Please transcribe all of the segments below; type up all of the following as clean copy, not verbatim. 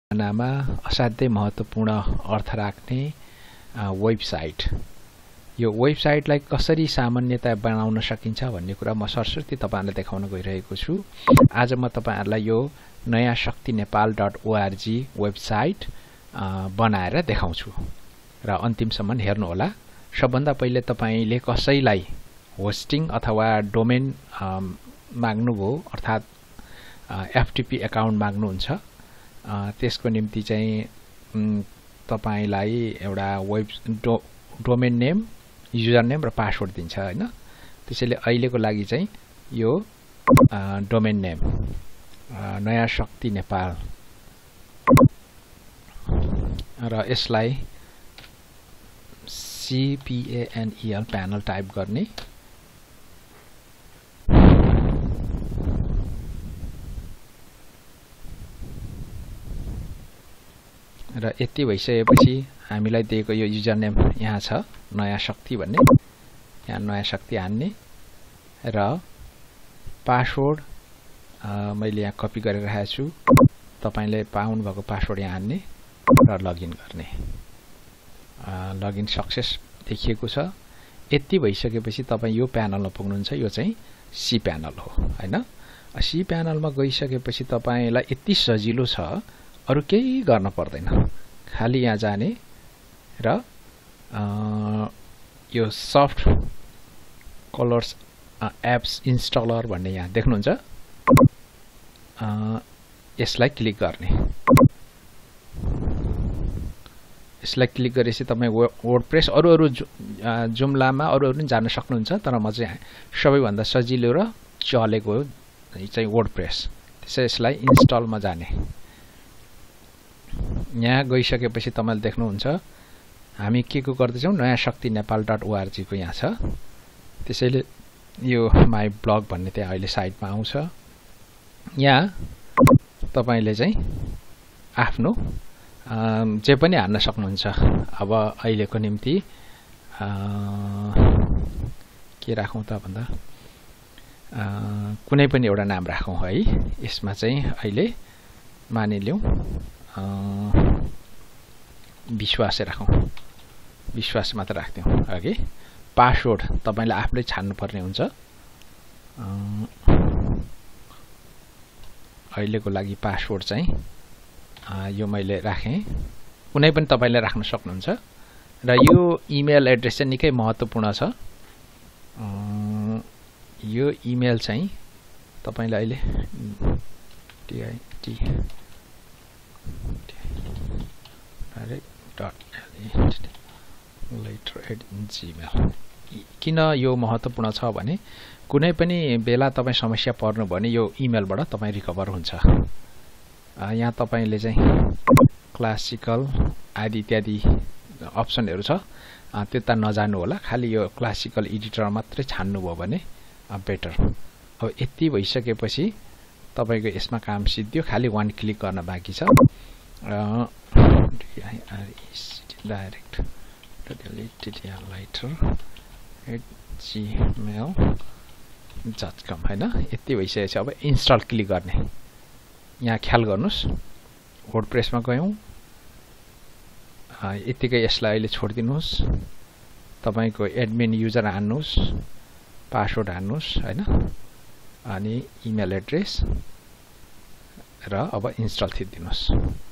नामा असाध्यै महत्त्वपूर्ण अर्थ राख्ने वेबसाइट। यो वेबसाइटलाई कसरी सामान्यता बनाउन सकिन्छ भन्ने कुरा म सरस्वती तपाईहरुलाई देखाउन गइरहेको छु। आज म तपाईहरुलाई यो नयाँ शक्ति नेपाल.org वेबसाइट बनाएर देखाउँछु र अन्तिमसम्म हेर्नु होला। सबभन्दा पहिले तपाईले कसैलाई होस्टिङ अथवा डोमेन माग्नुभयो अर्थात एफटीपी अकाउन्ट माग्नुहुन्छ, त्यसको निम्ति चाहिँ तपाईलाई एउटा डोमेन नेम, युजर नेम र पासवर्ड दिन्छ हैन। त्यसैले अहिलेको लागि चाहिँ यो डोमेन नेम नयाँ शक्ति नेपाल र यसलाई CPANEL प्यानल टाइप गर्ने र यति भइसकेपछि हामीलाई दिएको यो युजर नेम यहाँ छ नयाँ शक्ति भन्ने, यहाँ नयाँ शक्ति हान्ने र पासवर्ड मैले यहाँ कपी गरेर राखेको छु। तपाईले पाउनु भएको पासवर्ड यहाँ हान्ने र लगइन गर्ने। लगइन सक्सेस देखिएको छ। यति भइसकेपछि तपाई यो प्यानलमा पुग्नुहुन्छ। यो चाहिँ सी प्यानल हो हैन। सी प्यानलमा गइसकेपछि तपाईलाई यति सजिलो छ, अरु केही गर्न पर्दैन। खाली यहाँ जाने र यो सफ्ट कलर्स एप्स इन्स्टलर भन्ने यहाँ देख्नुहुन्छ, यसलाई क्लिक गर्ने। यसलाई क्लिक गरेपछि तपाई वर्डप्रेस अरु जुम्लामा अरु जान सक्नुहुन्छ, तर म चाहिँ सबैभन्दा सजिलो र चलेको चाहिँ वर्डप्रेस। त्यसैले यसलाई इन्स्टलमा जाने। यहाँ गइसकेपछि तपाईले देख्नुहुन्छ हामी के को गर्दैछौं, नयाँ शक्ति नेपाल.org को यहाँ छ। त्यसैले यो माई ब्लग भन्ने त्यहाँ अहिले साइटमा आउँछ। यहाँ तपाईले चाहिँ आफ्नो जे पनि हान्न सक्नुहुन्छ। अब अहिलेको निम्ति के राखौं त भन्दा कुनै पनि एउटा नाम राखौं है। यसमा चाहिँ अहिले मानिलियौं विश्वास राखौं, विश्वास मात्र राख्दियौं अघि। पासवर्ड तपाईले आफूले छान्नु पर्ने हुन्छ। अहिलेको लागि पासवर्ड चाहिँ यो मैले राखे। कुनै पनि तपाईले राख्न सक्नुहुन्छ र यो इमेल एड्रेस चाहिँ निकै महत्त्वपूर्ण छ। यो इमेल चाहिँ तपाईले अहिले direct.gmail किन यो महत्त्वपूर्ण छ भने कुनै पनि बेला तपाई समस्या पर्नु भने यो इमेलबाट तपाई रिकभर हुन्छ। यहाँ तपाईले चाहिँ क्लासिकल आदि इत्यादि अप्सनहरु छ, त्यता नजानु होला। खाली यो क्लासिकल एडिटर मात्रै छान्नु भयो भने बेटर। अब यति भइसकेपछि तपाईको यसमा काम सिद्धियो। खाली वान क्लिक गर्न बाँकी छ। direct@gmail.com हैन। यति भइसकेपछि अब इन्स्टल क्लिक गर्ने। यहाँ ख्याल गर्नुस् वर्डप्रेसमा गयौं। यतिकै यसलाई अहिले छोड्दिनुस्। तपाईको एडमिन युजर हान्नुस्, पासवर्ड हान्नुस् हैन, अनि इमेल एड्रेस र अब इन्स्टल थिच्दिनुस्।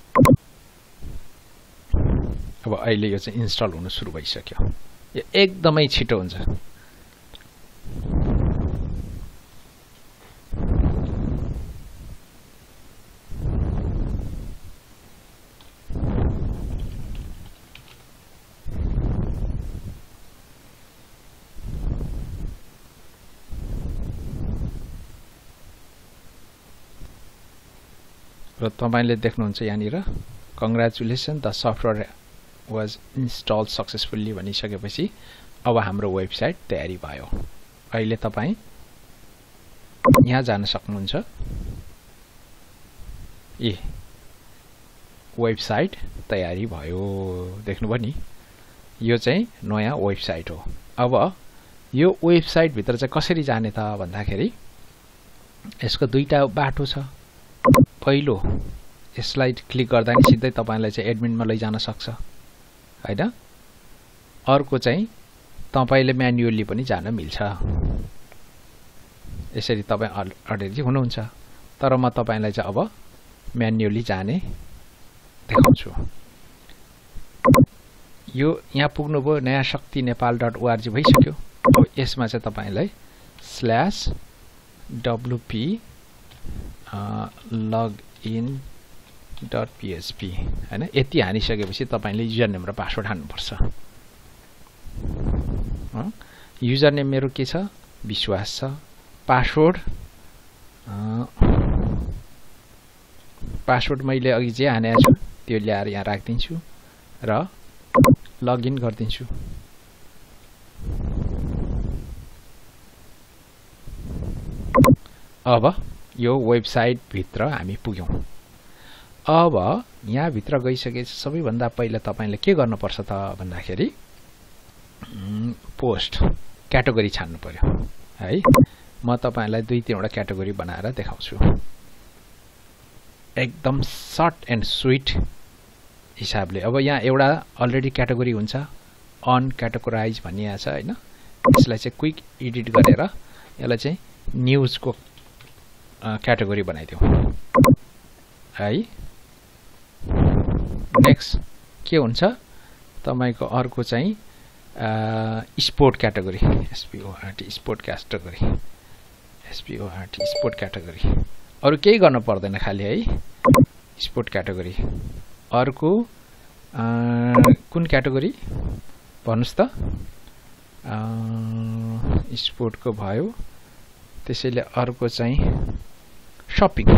अब अहिले यो चाहिँ इन्स्टल हुन सुरु भइसक्यो। यो एकदमै छिटो हुन्छ। र तपाईले देख्नुहुन्छ यहाँनिर congratulation the software was installed successfully भनिसकेपछि अब हाम्रो वेबसाइट तयारी भयो। अहिले तपाई यहाँ जान सक्नुहुन्छ। वेबसाइट तयारी भयो, देख्नुभयो नि। यो चाहिँ नयाँ वेबसाइट हो। अब यो वेबसाइट भित्र चाहिँ कसरी जाने त भन्दाखेरि यसको दुईटा बाटो छ। पहिलो यसलाई क्लिक गर्दा नि सिधै तपाईलाई चाहिँ एडमिनमा लैजान सक्छ हैन अर्को चाहिँ तपाईले म्यानुअली पनि जान मिल्छ यसरी तपाई अलरेडी हुनुहुन्छ तर म तपाईलाई चाहिँ अब म्यानुअली जाने देखाउँछु यो यहाँ पुग्नुभयो नयाँ शक्ति नेपाल.org भइसक्यो अब यसमा चाहिँ तपाईलाई /wp login.php हैन यति हानिसकेपछि तपाईले युजर नेम र पासवर्ड हाल्नुपर्छ युजर नेम मेरो के छ विश्वास छ पासवर्ड मैले अघि जे हानेको छु त्यो ल्याएर यहाँ राख्दिन्छु र लगइन गर्दिन्छु अब यो वेबसाइट भित्र हामी पुग्यौं अब यहाँ भित्र गइसकेपछि सबैभन्दा पहिला तपाईले के गर्नुपर्छ त भन्दाखेरि पोस्ट क्याटेगोरी छान्नु पर्यो है म तपाईलाई 2-3 वटा क्याटेगोरी बनाएर देखाउँछु एकदम सर्ट एन्ड स्वीट हिसाबले अब यहाँ एउटा अलरेडी क्याटेगोरी हुन्छ अन क्याटेगोराइज भनिएको छ हैन यसलाई चाहिँ क्विक एडिट गरेर यसलाई चाहिँ न्यूजको क्याटेगोरी बनाइदिऊ है नेक्स्ट के हुन्छ तपाईको अर्को चाहिँ sport category SPORT sport category अरु केही गर्न पर्दैन खाली है स्पोर्ट क्याटेगोरी अर्को कुन क्याटेगोरी भन्नुस् त स्पोर्टको भयो त्यसैले अर्को चाहिँ शपिङ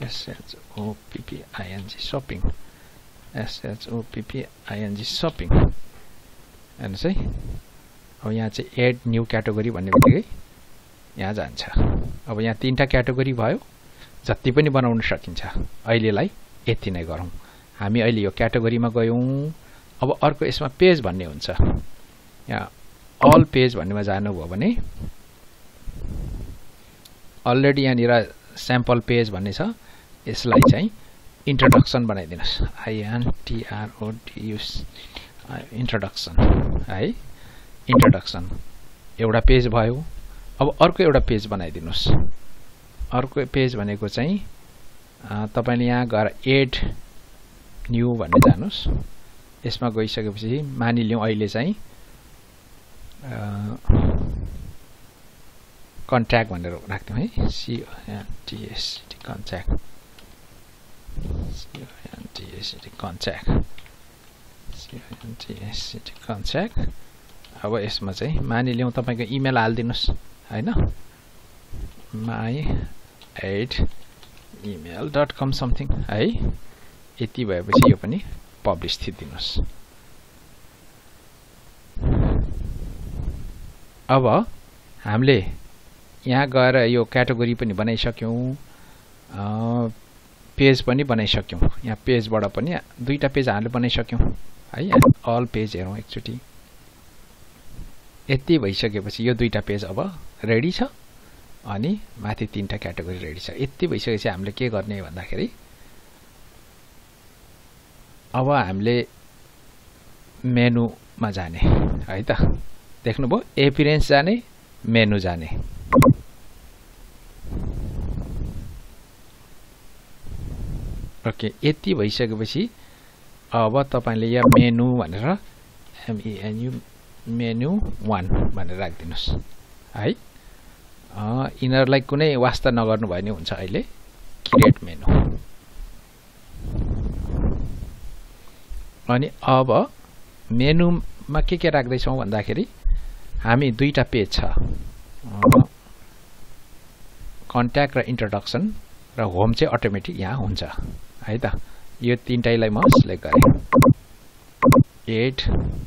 SHOPPING शपिङ हेर्नुस् है अब यहाँ चाहिँ एड न्यू क्याटेगोरी भन्ने बित्तिकै यहाँ जान्छ अब यहाँ 3टा क्याटेगोरी भयो जति पनि बनाउन सकिन्छ अहिलेलाई यति नै गरौँ हामी अहिले यो क्याटेगोरीमा गयौं अब अर्को यसमा पेज भन्ने हुन्छ यहाँ अल पेज भन्नेमा जानुभयो भने अलरेडी यहाँनिर स्याम्पल पेज भन्ने छ यसलाई चाहिँ इन्ट्रोडक्सन बनाइदिनुस् INTRODUCE इन्ट्रोडक्सन है इन्ट्रोडक्सन एउटा पेज भयो अब अर्को एउटा पेज बनाइदिनुस् अर्को पेज भनेको चाहिँ तपाईले यहाँ गएर एड न्यू भन्ने जानुस् यसमा गइसकेपछि मानिलियौं अहिले चाहिँ कन्ट्याक्ट भनेर राख्दियौ है CONTACT कन्ट्याक्ट अब यसमा चाहिँ मानिलियौं तपाईको इमेल हाल्दिनुस् हैन my@email.com समथिङ है यति भएपछि यो पनि पब्लिश थिदिनुस् अब हामीले यहाँ गएर यो क्याटेगोरी पनि बनाइसक्यौं पेज पनि बनाइसक्यौं यहाँ पेजबाट पनि 2टा पेज हामीले बनाइसक्यौं है अल पेज हेरौं एकचोटी यति भइसकेपछि यो 2टा पेज अब रेडी छ अनि माथि 3टा क्याटेगोरी रेडी छ यति भइसकेपछि हामीले के गर्ने भन्दाखेरि अब हामीले मेनुमा जाने है त देख्नुभयो एपियरेन्स जाने मेनु जाने ओके यति भइसकेपछि अब तपाईले यहाँ मेनु भनेर MENU मेनु 1 भनेर राख्दिनुस् है यिनहरुलाई कुनै वास्ता नगर्नु भयो नि हुन्छ अहिले क्रिएट मेनु अनि अब मेनुमा के राख्दै छौं भन्दाखेरि हामी 2टा पेज छ कन्ट्याक्ट र इन्ट्रोडक्सन र होम चाहिँ अटोमेटिक यहाँ हुन्छ है त यो 3टाइलाई म सिलेक्ट गरे एड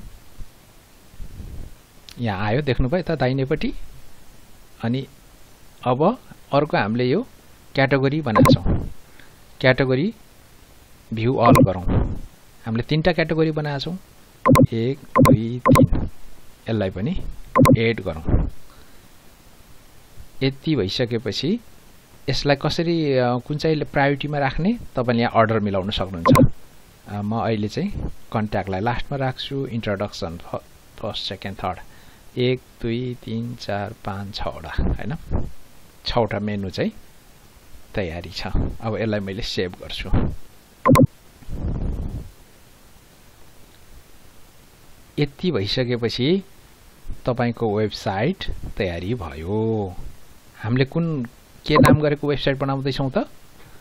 यहाँ आयो देख्नुभयो त दाहिनेपट्टि अनि अब अर्को हामीले यो क्याटेगोरी बनाएको छौं क्याटेगोरी भ्यू अल गरौँ हामीले 3टा क्याटेगोरी बनाएको छौं 1 2 3 यसलाई पनि एड गरौँ यति भइसकेपछि यसलाई कसरी कुन चाहिँ प्रायोरिटीमा राख्ने तपाईले यहाँ अर्डर मिलाउन सक्नुहुन्छ। म अहिले चाहिँ कन्ट्याक्टलाई लास्टमा राख्छु, इन्ट्रोडक्सन फर्स्ट सेकेन्ड थर्ड 1 2 3 4 5 6 वटा हैन, 6 वटा मेनु चाहिँ तयारी छ। अब यसलाई मैले सेभ गर्छु। यति भइसकेपछि तपाईको वेबसाइट तयारी भयो। हामीले के नाम गरेको वेबसाइट बनाउँदै छौं त?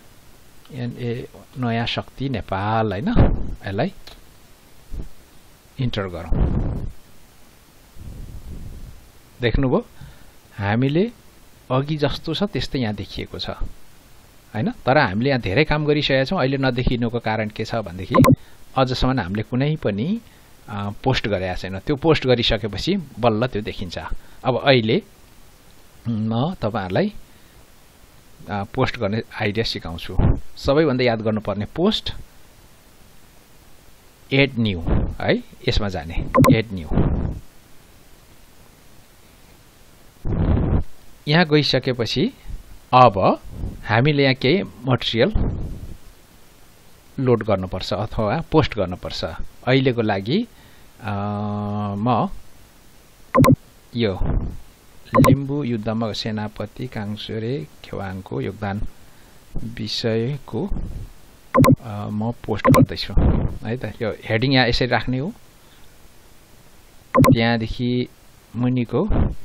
नयाँ शक्ति नेपाल हैन। यसलाई इन्टर गरौँ। देख्नुभयो हामीले अघि जस्तो छ त्यस्तै यहाँ देखिएको छ हैन। तर हामीले यहाँ धेरै काम गरिसकेका छौं। अहिले नदेखिनुको कारण के छ भन्देखि अझसम्म हामीले कुनै पनि पोस्ट गरेका छैन। त्यो पोस्ट गरिसकेपछि बल्ल त्यो देखिन्छ। अब अहिले म तपाईहरुलाई पोस्ट गर्ने आइडिया सिकाउँछु। सबैभन्दा याद गर्नुपर्ने पोस्ट एड न्यू है, यसमा जाने एड न्यू। यहाँ गइसकेपछि अब हामीले यहाँ केही मटेरियल लोड गर्नुपर्छ अथवा पोस्ट गर्नुपर्छ। अहिलेको लागि म यो लिम्बू युद्धमा सेनापति काङसुरे खेवाङको योगदान विषयको म पोस्ट गर्दैछु है त। यो हेडिङ यहाँ यसरी राख्ने हो। त्यहाँदेखि मुनिको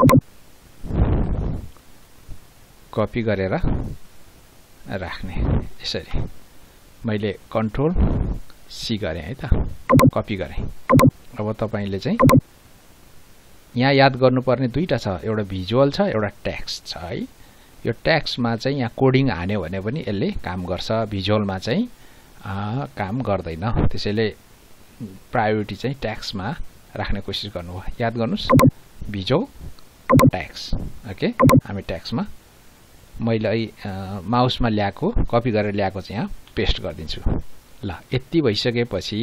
कपी गरेर राख्ने यसरी। मैले कन्ट्रोल सी गरेँ है त, कपी गरेँ। अब तपाईले चाहिँ यहाँ याद गर्नुपर्ने दुईटा छ, एउटा भिजुअल छ, एउटा टेक्स्ट छ है। यो टेक्स्टमा चाहिँ यहाँ कोडिङ हान्यो भने पनि यसले काम गर्छ, भिजुअलमा चाहिँ काम गर्दैन। त्यसैले प्रायोरिटी चाहिँ टेक्स्टमा राख्ने कोसिस गर्नु हो। याद गर्नुस्, भिजुअल टेक्स्ट। ओके, हामी टेक्स्टमा मैले माउसमा ल्याएको कपी गरेर ल्याएको चाहिँ यहाँ पेस्ट गरिदिन्छु। ल, यति भइसकेपछि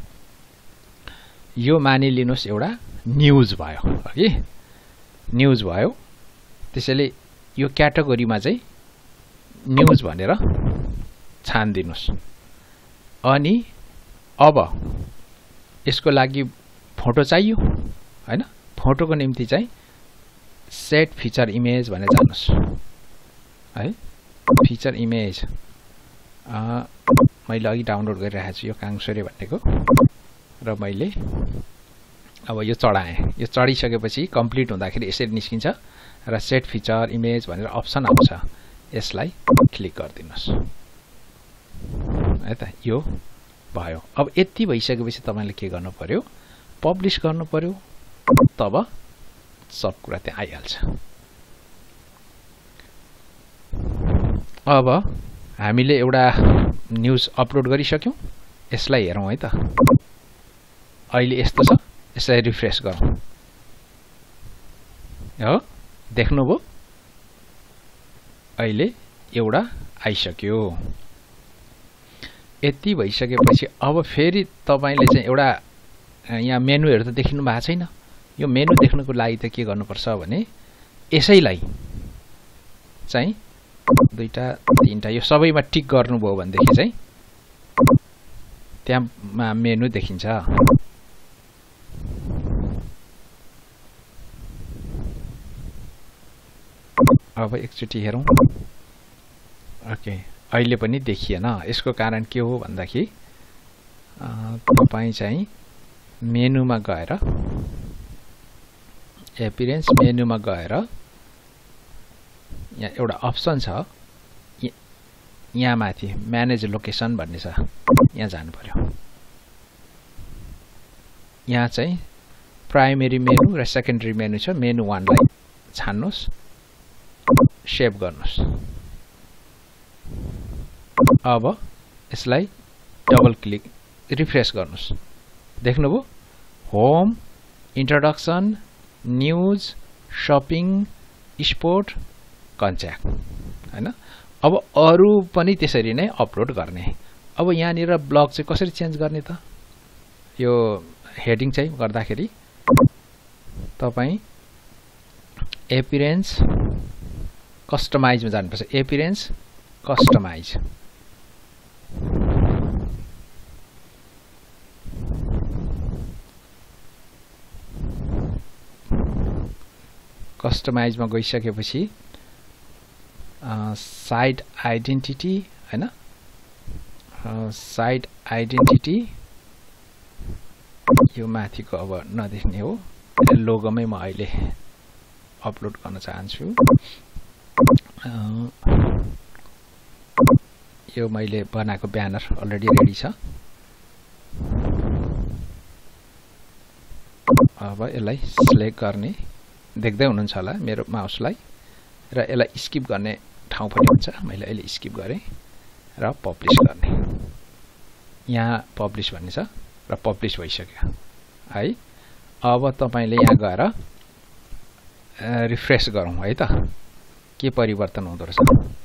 यो मानिलिनुस् एउटा न्यूज भयो है, न्यूज भयो। त्यसैले यो क्याटेगोरीमा चाहिँ न्यूज भनेर छान्दिनुस्। अनि अब यसको लागि फोटो चाहियो हैन। फोटोको निम्ति चाहिँ सेट फिचर इमेज भनेर जानुस् है। फिचर इमेज मैले अघि डाउनलोड गरिरहेको छु यो काङसुरे भन्नेको, र मैले अब यो चढाएँ। यो चढिसकेपछि कम्प्लिट हुँदाखेरि यसरी निस्किन्छ र सेट फिचर इमेज भनेर अप्सन आउँछ। यसलाई क्लिक गरिदिनुस् है त। यो भयो। अब यति भइसकेपछि तपाईले के गर्नु पर्यो, पब्लिश गर्नु पर्यो। तब सब कुरा त्यहाँ आइहाल्छ। अब हामीले एउटा न्यूज अपलोड गरिसक्यौं। यसलाई हेरौं है त। अहिले यस्तो छ, यसलाई रिफ्रेश गरौँ। हो, देख्नुभयो अहिले एउटा आइसक्यो। यति भइसकेपछि अब फेरि तपाईले चाहिँ एउटा यहाँ मेनुहरु त देखिनु भएको छैन। यो मेनु देख्नको लागि त के गर्नुपर्छ भने यसैलाई चाहिँ दुईटा तीनटा यो सबैमा टिक गर्नुभयो भनेदेखि चाहिँ त्यहाँ मेनु देखिन्छ। अब एकचोटि हेरौं। ओके, अहिले पनि देखिएन। यसको कारण के हो भन्दाखेरि तपाई चाहिँ मेनुमा गएर एपियरेन्स मेनुमा गएर यहाँ एउटा अप्सन छ, यहाँ माथि म्यानेज लोकेसन भन्ने छ, यहाँ जानु पर्यो। यहाँ चाहिँ प्राइमेरी मेनु र सेकेन्डरी मेनु छ। मेनु 1 लाई छान्नुस्, सेभ गर्नुस्। अब यसलाई डबल क्लिक रिफ्रेश गर्नुस्। देख्नुभयो home, introduction, news, shopping, sport, contact हैन। अब अरु पनि त्यसरी नै अपलोड गर्ने। अब यहाँनिर ब्लग चाहिँ कसरी चेन्ज गर्ने त? यो हेडिङ चाहिँ गर्दाखेरि तपाई एपियरेन्स कस्टमाइजमा जानुपर्छ एपियरेन्स कस्टमाइज कस्टमाइजमा गइसकेपछि साइट आइडेन्टिटी हैन साइट आइडेन्टिटी यो माथिको अब नदेख्ने हो लोगोमै म अहिले अपलोड गर्न चाहन्छु यो मैले बनाएको ब्यानर अलरेडी रेडी छ अब यसलाई सिलेक्ट गर्ने देख्दै हुनुहुन्छ होला मेरो माउसलाई र यसलाई स्किप गर्ने ठाउँ पनि हुन्छ मैले अहिले स्किप गरेँ र पब्लिश गर्ने यहाँ पब्लिश भन्ने छ र पब्लिश भइसक्यो है अब तपाईले यहाँ गएर रिफ्रेश गरौँ है त के परिवर्तन हुँदो रहेछ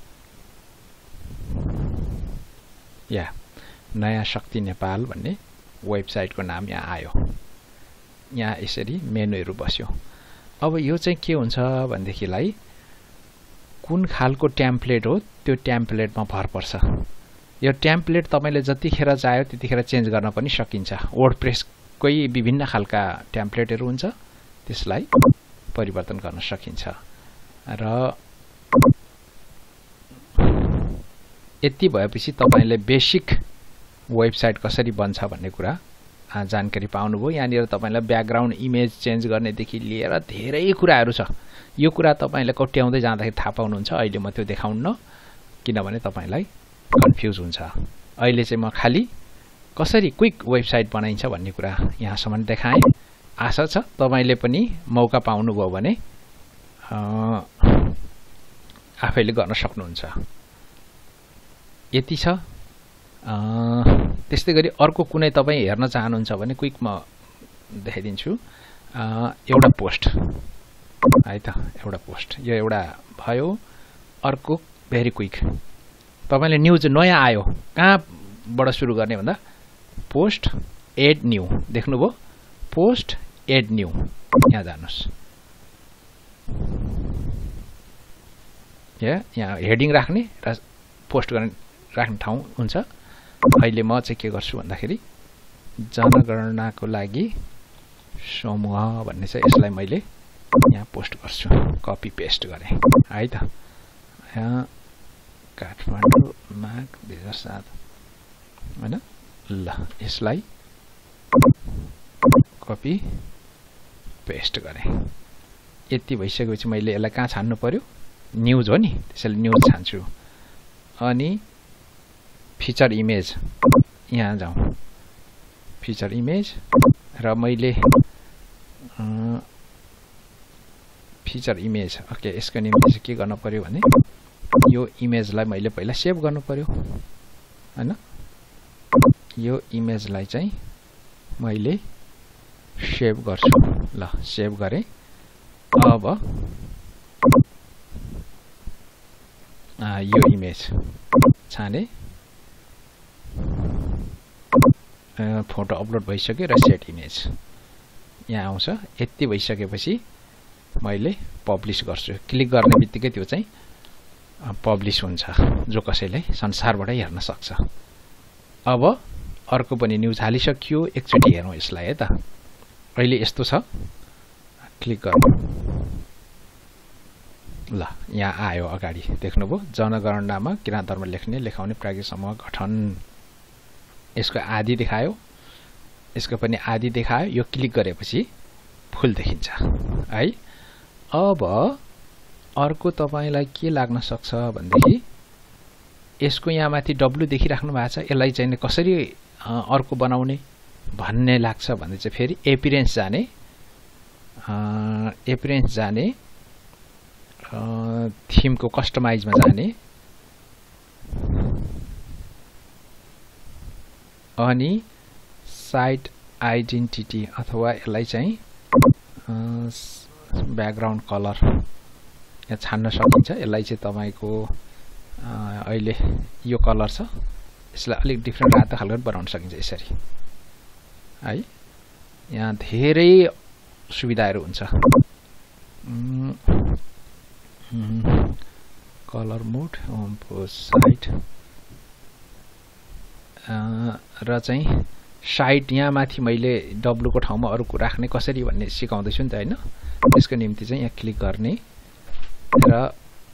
या नयाँ शक्ति नेपाल भन्ने वेबसाइटको नाम यहाँ आयो यहाँ यसरी मेनुहरु बस्यो अब यो चाहिँ के हुन्छ भन्देखिलाई कुन खालको टेम्प्लेट हो त्यो टेम्प्लेटमा भर पर्छ यो टेम्प्लेट तपाईले जतिखेर चाह्यो त्यतिखेर चेन्ज गर्न पनि सकिन्छ वर्डप्रेसकै विभिन्न खालका टेम्प्लेटहरु हुन्छ त्यसलाई परिवर्तन गर्न सकिन्छ र यति भएपछि तपाईले बेसिक वेबसाइट कसरी बन्छ भन्ने कुरा जानकारी पाउनुभयो यहाँनिर तपाईलाई ब्याकग्राउन्ड इमेज चेन्ज गर्ने देखि लिएर धेरै कुराहरु छ यो कुरा तपाईले कोट्याउँदै जाँदाखेरि थाहा पाउनुहुन्छ अहिले म त्यो देखाउन्न किनभने तपाईलाई कन्फ्युज हुन्छ अहिले चाहिँ म खाली कसरी क्विक वेबसाइट बनाइन्छ भन्ने कुरा यहाँसम्म देखाएँ आशा छ तपाईले पनि मौका पाउनुभयो भने आफैले गर्न सक्नुहुन्छ यति छ त्यस्तै गरी अर्को कुनै तपाई हेर्न चाहनुहुन्छ भने क्विक म देखाइदिन्छु एउटा पोस्ट है त एउटा पोस्ट यो एउटा भयो अर्को भेरी क्विक तपाईले न्यूज नयाँ आयो कहाँबाट सुरु गर्ने भन्दा पोस्ट एड न्यू देख्नुभयो पोस्ट एड न्यू यहाँ जानुस् यहाँ हेडिङ राख्ने र पोस्ट गर्ने राख्ने ठाउँ हुन्छ अहिले म चाहिँ के गर्छु भन्दाखेरि जनगणनाको लागि समूह भन्ने चाहिँ यसलाई मैले यहाँ पोस्ट गर्छु कपी पेस्ट गरे है त यहाँ काठमाडौँ माघ 2007 हैन ल यसलाई कपी पेस्ट गरे यति भइसकेपछि मैले यसलाई कहाँ छान्नु पर्यो न्यूज हो नि त्यसैले न्यूज छान्छु अनि फिचर इमेज यहाँ जाउँ फिचर इमेज र मैले फिचर इमेज ओके यसको निम्ति चाहिँ के गर्न पर्यो भने यो इमेजलाई मैले पहिला सेभ गर्नु पर्यो हैन यो इमेजलाई चाहिँ मैले सेभ गर्छु ल सेभ गरे अब यो इमेज छाने फोटो अपलोड भइसक्यो र सेट इमेज यहाँ आउँछ यति भइसकेपछि मैले पब्लिश गर्छु क्लिक गर्ने बित्तिकै त्यो चाहिँ पब्लिश हुन्छ जो कसैले संसारबाटै हेर्न सक्छ अब अर्को पनि न्यूज हालिसक्यो एकचोटी हेरौँ यसलाई है त अहिले यस्तो छ क्लिक गर्नु ल यहाँ आयो अगाडि देख्नुभयो जनगणनामा किराँत धर्म लेख्ने लेखाउने प्राज्ञिक समूह गठन यसको आदि देखायो यसको पनि आदि देखायो यो क्लिक गरेपछि फुल देखिन्छ है अब अर्को तपाईलाई के लाग्न सक्छ भन्देखि यसको यहाँ माथि डब्लु देखिराख्नु भएको छ यसलाई चाहिँ कसरी अर्को बनाउने भन्ने लाग्छ भन्दै चाहिँ फेरि एपियरेन्स जाने थीमको कस्टमाइजमा जाने अनि साइट आइडेन्टिटी अथवा यसलाई चाहिँ ब्याकग्राउन्ड कलर यहाँ छान्न सकिन्छ यसलाई चाहिँ तपाईको अहिले यो कलर छ यसलाई अलिक डिफ्रेन्ट रातो खालको बनाउन सकिन्छ यसरी है यहाँ धेरै सुविधाहरू हुन्छ कलर मोड होम साइट र चाहिँ साइट यहाँ माथि मैले W को ठाउँमा अरु कुरा राख्ने कसरी भन्ने सिकाउँदैछु नि त हैन त्यसको निम्ति चाहिँ यहाँ क्लिक गर्ने र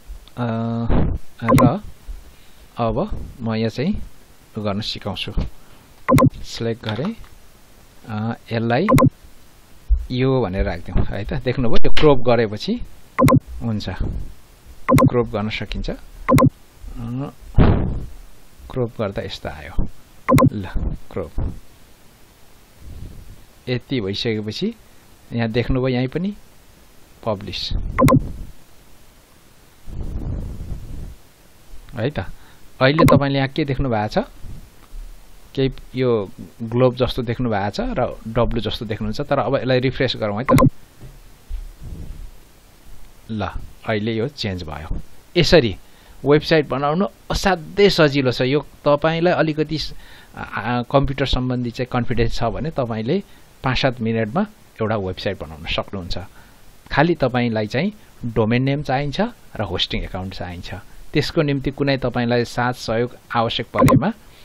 अब म यहाँ चाहिँ गर्न सिकाउँछु सिलेक्ट गरे यसलाई यो भनेर राख्दियौ है त देख्नुभयो यो क्रोप गरेपछि हुन्छ क्रोप गर्न सकिन्छ क्रोप गर्दा यस्तो आयो ल क्रोप यति भइसकेपछि यहाँ देख्नुभयो यही पनि पब्लिश है त अहिले तपाईले यहाँ के देख्नु भएको छ केही यो ग्लोब जस्तो देख्नु भएको छ र W जस्तो देख्नुहुन्छ तर अब यसलाई रिफ्रेश गरौँ है त ल अहिले यो चेन्ज भयो यसरी वेबसाइट बनाउनु असाध्यै सजिलो छ यो तपाईलाई अलिकति कम्प्युटर सम्बन्धी चाहिँ कन्फिडेन्स छ भने तपाईले 5-7 मिनेटमा एउटा वेबसाइट बनाउन सक्नुहुन्छ खाली तपाईलाई चाहिँ डोमेन नेम चाहिन्छ र होस्टिङ अकाउन्ट चाहिन्छ त्यसको निम्ति कुनै तपाईलाई साथ सहयोग आवश्यक परेमा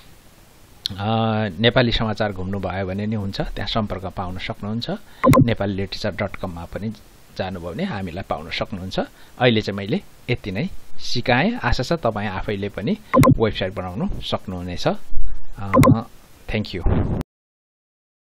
नेपाली समाचार घुम्नु भयो भने नि हुन्छ त्यहाँ सम्पर्क पाउन सक्नुहुन्छ nepaliliterature.com मा पनि जानुभयो भने हामीलाई पाउन सक्नुहुन्छ अहिले चाहिँ मैले यति नै सिकाएँ आशा छ तपाई आफैले पनि वेबसाइट बनाउन सक्नुहुनेछ थ्यांक यू